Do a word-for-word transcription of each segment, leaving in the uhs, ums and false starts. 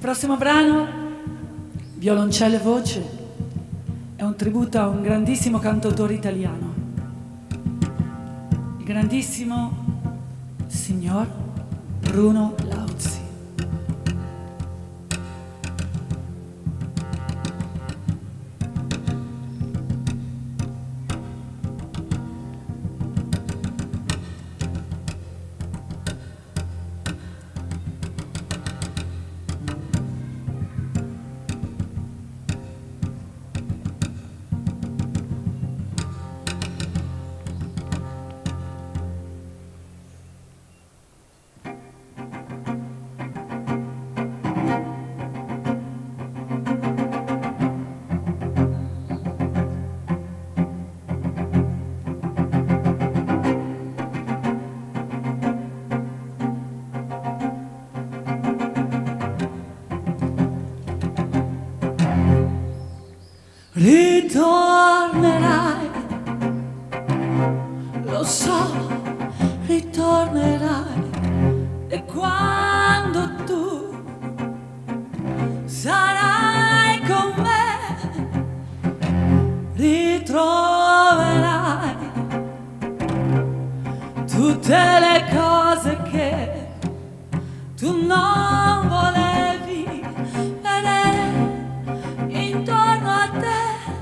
prossimo brano, Violoncello e voce, è un tributo a un grandissimo cantautore italiano, il grandissimo signor Bruno Lauzi. Ritornerai, lo so, ritornerai, e quando tu sarai con me, ritroverai tutte le cose che tu non volevi vedere intorno a te.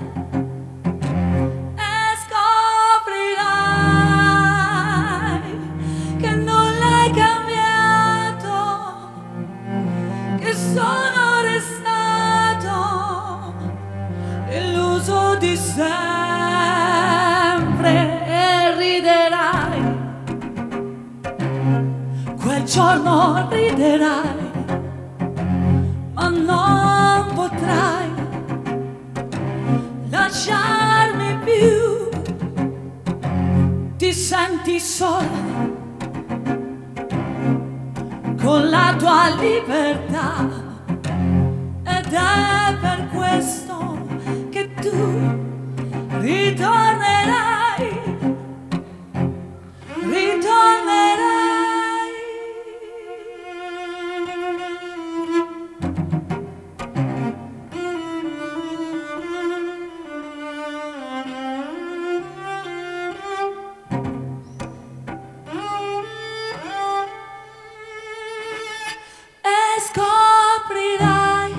Sono restato illuso di sempre e riderai, quel giorno riderai, ma non potrai lasciarmi più, ti senti sola con la tua libertà. Ed è per questo che tu ritornerai, ritornerai. E scoprirai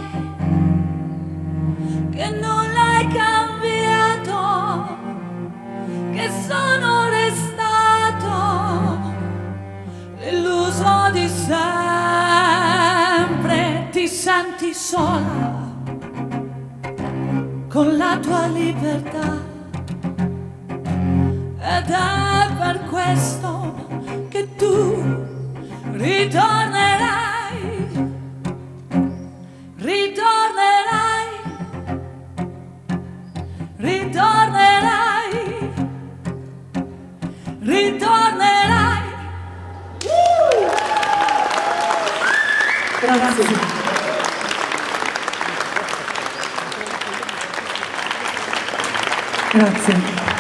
che non l'hai cambiato, che sono restato illuso di sempre. Ti senti sola con la tua libertà, ed è per questo che tu ritornerai. Ritornerai, ritornerai, ritornerai. Grazie. Grazie.